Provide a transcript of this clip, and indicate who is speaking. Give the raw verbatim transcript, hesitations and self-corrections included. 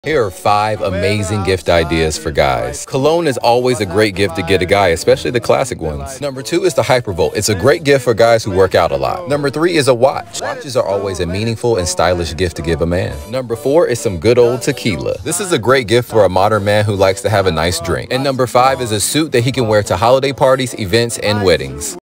Speaker 1: Here are five amazing gift ideas for guys. Cologne is always a great gift to get a guy, especially the classic ones. Number two is the Hypervolt. It's a great gift for guys who work out a lot. Number three is a watch. Watches are always a meaningful and stylish gift to give a man. Number four is some good old tequila. This is a great gift for a modern man who likes to have a nice drink. And number five is a suit that he can wear to holiday parties, events, and weddings.